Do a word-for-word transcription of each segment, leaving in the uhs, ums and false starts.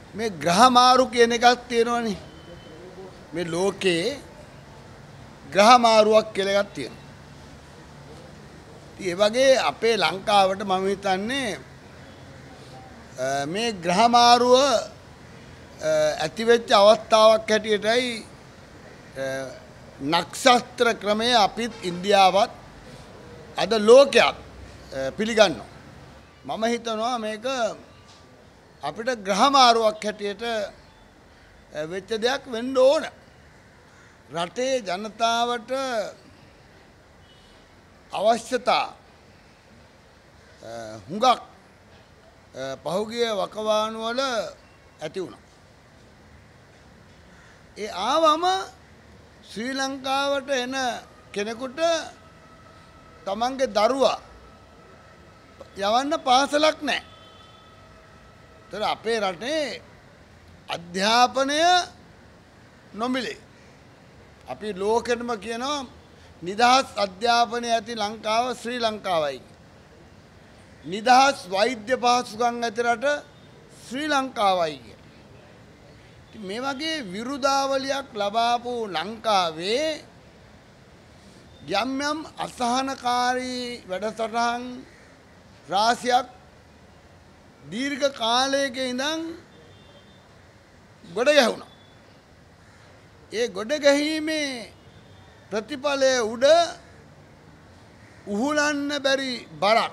මේ ග්‍රහ මාරු කියන එකක් තියෙනවනේ. මේ ලෝකේ ග්‍රහ මාරුවක් කියලා එකක් තියෙනවා. ඒ වගේ අපේ ලංකාවට මම හිතන්නේ මේ ග්‍රහ මාරුව ඇති වෙච්ච අවස්ථාවක් හැටියටයි නක්ෂත්‍ර ක්‍රමයේ අපිත් ඉන්දියාවත් අද ලෝකයක් පිළිගන්නවා. මම හිතනවා මේක අපිට ග්‍රහ මාරුවක් හැටියට වෙච්ච දෙයක් වෙන්න ඕන. රටේ ජනතාවට අවශ්‍යතා හුඟක් පහුගිය වකවානු වල ඇති වුණා. ඒ ආවම ශ්‍රී ලංකාවට එන කෙනෙකුට තමන්ගේ දරුවා යවන්න පාසලක් නැහැ. ඒතර අපේ රටේ අධ්‍යාපනය නොමිලේ. අපි ලෝකෙටම කියනවා නිදහස් අධ්‍යාපනය ඇති ලංකාව ශ්‍රී ලංකාවයි. නිදහස් වෛද්‍ය පහසුකම් ඇති රට ශ්‍රී ලංකාවයි කිය. මේ වගේ විරුදාවලියක් ලබාපු ලංකාවේ යම් යම් අසහනකාරී වැඩසටහන් රාශියක් දීර්ඝ කාලයක ඉඳන් ගොඩ ගැහුණා. ඒ ගොඩ ගැහිීමේ ප්‍රතිඵලය උඩ උහුලන්න බැරි බරක්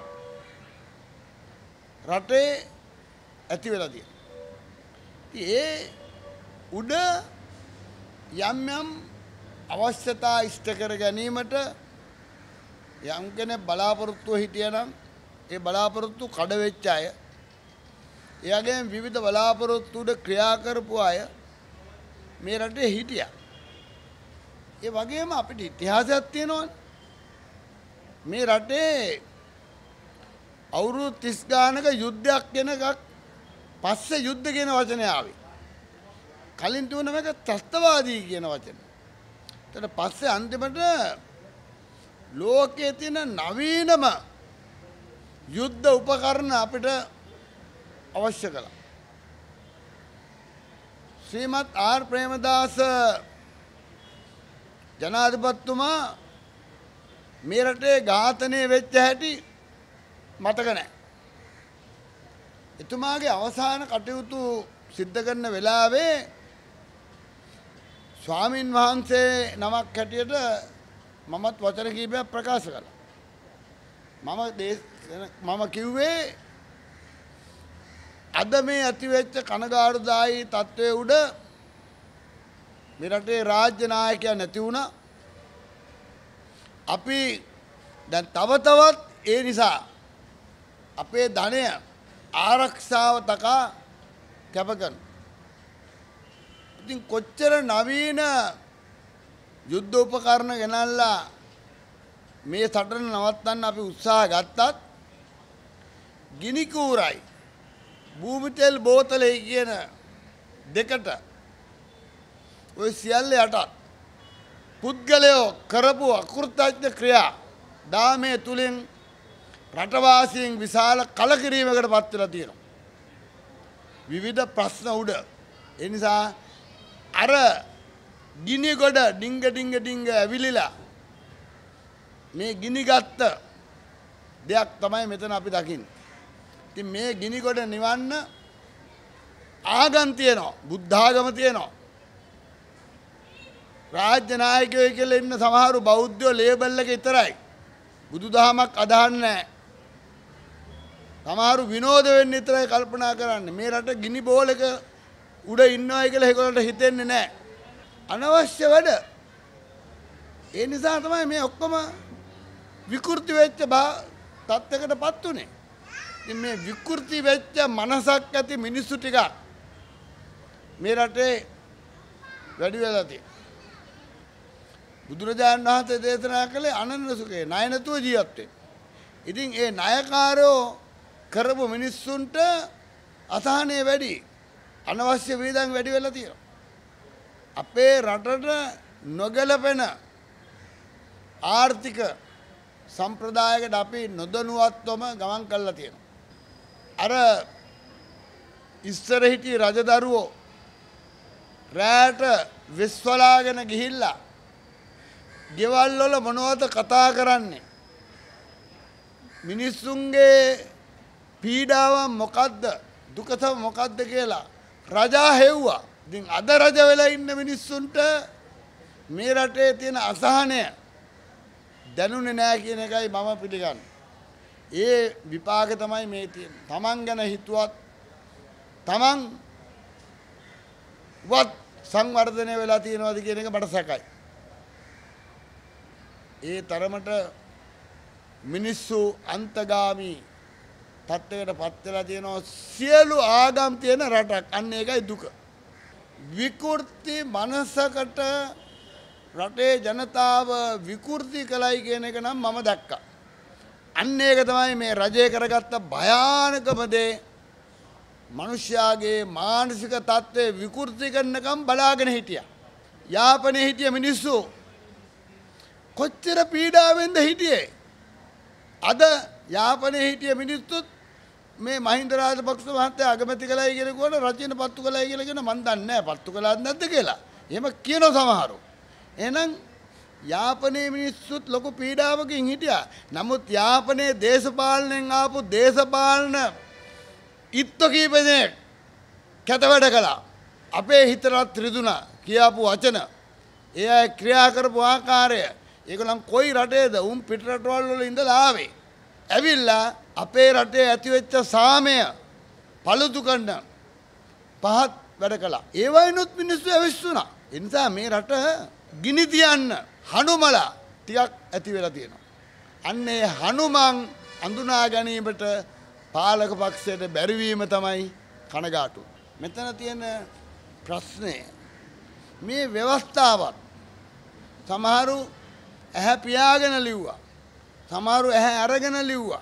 රටේ ඇති වෙලා තියෙනවා. ඒ උඩ යම් යම් අවශ්‍යතා ඉෂ්ට කර ගැනීමට යම් කෙනෙක් බලාපොරොත්තුව හිටියනම් ඒ බලාපොරොත්තු කඩ වෙච්ච අය, ඒ වගේම විවිධ බලාපොරොත්තු උඩ ක්‍රියා කරපු අය මේ රටේ හිටියා. ඒ වගේම අපිට ඉතිහාසයක් තියෙනවනේ. මේ රටේ අවුරුදු තිස් ගානක යුද්ධයක් කියන එකක් පස්සේ යුද්ධ කියන වචනේ ආවේ. කලින් තිබුණ මේක ත්‍රස්තවාදී කියන වචනේ. ඊට පස්සේ අන්තිමට ලෝකයේ තියෙන නවීනම යුද්ධ උපකරණ අපිට අවශ්‍ය කළා. ශ්‍රීමත් ආර් ප්‍රේමදාස ජනාධිපතිතුමා මේ රටේ ඝාතනය වෙච්ච හැටි මතක නැහැ. එතුමාගේ අවසාන කටයුතු සිද්ධ කරන වෙලාවේ ස්වාමින් වහන්සේ නමක් හැටියට මමත් වචන කීපයක් ප්‍රකාශ කළා. මම මම කිව්වේ අද මේ ඇතිවෙච්ච කනගාටුදායී තත්ත්වයේ උඩ මේ රටේ රාජ්‍ය නායකයා නැති වුණා. අපි දැන් තව තවත් ඒ නිසා අපේ ධනය ආරක්ෂාව තකා කැප කරනවා. ඉතින් කොච්චර නවීන යුද්ධ උපකරණ ගෙනල්ලා මේ සටන නවත්තන්න අපි උත්සාහ ගත්තත් ගිනි කූරයි භූමි තෙල් බෝතලේ කියන දෙකට ඔය සියල්ල යටත් පුද්ගලයෝ කරපු අකෘතඥ ක්‍රියා දාමේ තුලින් රටවාසීන් විශාල කලකිරීමකට පත් වෙලා තියෙනවා. විවිධ ප්‍රශ්න උඩ. ඒ නිසා අර ගිනි ගොඩ ඩිංග ඩිංග ඩිංග ඇවිලිලා මේ ගිනි ගත්ත දෙයක් තමයි මෙතන අපි දකින්නේ. ඉතින් මේ ගිනි ගොඩ නිවන්න ආගම් තියෙනවා, බුද්ධ ආගම තියෙනවා. රාජ්‍ය නායකයෝ කියලා ඉන්න සමහරු බෞද්ධයෝ ලේබල් එක විතරයි. බුදුදහමක් අදහන්නේ නැහැ. සමහරු විනෝද වෙන්න විතරයි කල්පනා කරන්නේ. මේ රට ගිනි බෝලක උඩ ඉන්නවයි කියලා ඒගොල්ලන්ට හිතෙන්නේ නැහැ. අනවශ්‍ය වැඩ. ඒ නිසා තමයි මේ ඔක්කොම විකෘති වෙච්ච තත්යකටපත් උනේ. ඉතින් මේ විකෘති වෙච්ච මනසක් ඇති මිනිස්සු ටික මේ රටේ වැඩි වෙලා තියෙනවා. බුදුරජාණන් වහන්සේ දේශනා කළේ අනන්‍ය සුඛේ ණය නැතුව ජීවත් වෙන්න. ඉතින් ඒ ණයකාරයෝ කරපු මිනිස්සුන්ට අසහනය වැඩි, අනවශ්‍ය වේදන් වැඩි වෙලා තියෙනවා. අපේ රටට නොගැලපෙන ආර්ථික සම්ප්‍රදායකට අපි නොදනුවත්වම ගමන් කරලා තියෙනවා. අර ඉස්සර හිටි රජදරුවෝ රැට විශ්වලාගෙන ගිහිල්ලා ගෙවල් වල මොනවද කතා කරන්නේ? මිනිස්සුන්ගේ පීඩාව මොකද්ද? දුකත මොකද්ද කියලා රජා හෙව්වා. ඉතින් අද රජ වෙලා ඉන්න මිනිස්සුන්ට මේ රටේ තියෙන අසහනය දැනුනේ නැහැ කියන එකයි මම පිළිගන්නේ. ඒ විපාක තමයි මේ තියෙන්නේ. Taman ගැන හිතුවත් Taman වත් සංවර්ධනය වෙලා තියෙනවද කියන එක මට සැකයි. ඒ තරමට මිනිස්සු අන්තගාමී තත්ත්වයකට පත් වෙලා තියෙනවා. සියලු ආගම් තියෙන රටක්. අන්න ඒකයි දුක. විකෘති මනසකට රටේ ජනතාව විකෘති කළයි කියන එක නම් මම දැක්කා. අන්න ඒක තමයි මේ රජය කරගත්ත භයානකම දේ. මිනිස්යාගේ මානසික තත්ත්වය විකෘති කරනකම් බලාගෙන හිටියා. යාපනයේ හිටිය මිනිස්සු කොච්චර පීඩාවෙන්ද හිටියේ. අද යාපනයේ හිටිය මිනිස්සුත් මේ මහින්ද රාජපක්ෂ මහත්තයා අගමැති කළයි කියලා කිව්වොත් රජින පත්තු කළයි කියලා කියන මන් දන්නේ නැහැ පත්තු කළාද නැද්ද කියලා. එහෙම කියනවා සමහරව. එහෙනම් යාපනයේ මිනිස්සුත් ලොකු පීඩාවකින් හිටියා. නමුත් යාපනයේ දේශපාලනයෙන් ආපු දේශපාලන ඉත්තු කීප දෙනෙක් කැත වැඩ කළා. අපේ හිතට ත්‍රිදුණා කියාපු වචන, ඒ අය ක්‍රියා කරපු ආකාරය, ඒගොල්ලන් කොයි රටේද උන් පිට රටවල් වල ඉඳලා ආවේ. ඇවිල්ලා අපේ රටේ ඇතිවෙච්ච සාමය පළුදු කරන පහත් වැඩ කළා. ඒ වයින්ොත් මිනිස්සු ඇවිස්සුණා. ඒ නිසා මේ රට ගිනි තියන්න හනුමලා ටිකක් ඇති වෙලා තියෙනවා. අන්න ඒ හනුමන් අඳුනා ගැනීමට පාලක පක්ෂයට බැරිවීම තමයි කනගාටු. මෙතන තියෙන ප්‍රශ්නය මේ ව්‍යවස්ථාවත් සමහරු ඇහැ පියාගෙන ලිව්වා. සමහරු ඇහැ අරගෙන ලිව්වා.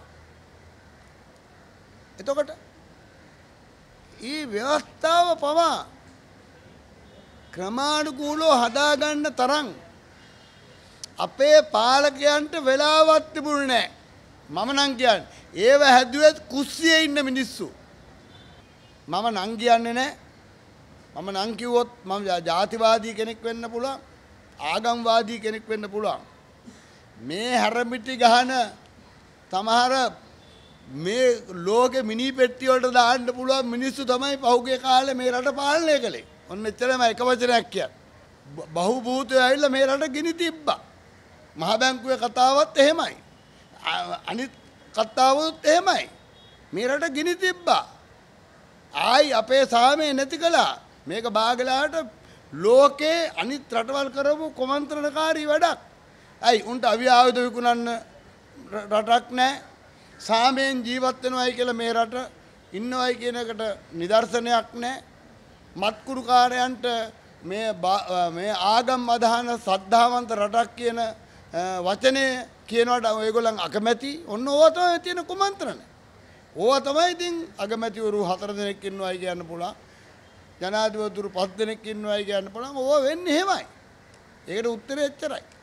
එතකොට මේ ව්‍යවස්ථාව පවා ක්‍රමානුකූලව හදාගන්න තරම් අපේ පාලකයන්ට වෙලාවක් තිබුණේ නැහැ. මම නම් කියන්නේ ඒව හැදුවෙත් කුස්සියේ ඉන්න මිනිස්සු. මම නම් කියන්නේ නැහැ. මම නම් කිව්වොත් මම ජාතිවාදී කෙනෙක් වෙන්න පුළුවන්. ආගම්වාදී කෙනෙක් වෙන්න පුළුවන්. මේ හැරමිටි ගහන සමහර මේ ලෝකෙ මිනි පෙට්ටිය වලට දාන්න පුළුවන් මිනිස්සු තමයි පහුගිය කාලේ මේ රට පාලනය කළේ. ඔන්න එච්චරම එක වචනයක් කියන්න. බහුභූතය ඇවිල්ලා මේ රට ගිනි තිබ්බා. මහ බැංකුවේ කතාවත් එහෙමයි. අනිත් කතාවුත් එහෙමයි. මේ රට ගිනි තිබ්බා. ආයි අපේ සාමය නැති කළා. මේක බාගලාට ලෝකේ අනිත් රටවල් කරපු කොමන්ත්‍රණකාරී වැඩක්. ඇයි උන්ට අවි ආයුධ විකුණන්න රටක් නැහැ. සාමයෙන් ජීවත් වෙනවයි කියලා මේ රට ඉන්නවයි කියන එකට නිදර්ශනයක් නැහැ. මත්කුරුකාරයන්ට මේ මේ ආගම් අදහන සද්ධාවන්ත රටක් කියන වචනේ කියනවට ඔයගොල්ලන් අකමැති. ඔන්න ඕවා තමයි තියෙන කුමන්ත්‍රණ. ඕවා තමයි ඉතින් අගමැතිවරු හතර දෙනෙක් ඉන්නවයි කියන්න පුළුවන්. ජනාධිපතිවරු පස් දෙනෙක් ඉන්නවයි කියන්න පුළුවන්. ඕවා වෙන්නේ එහෙමයි. ඒකට උත්තරේ එච්චරයි.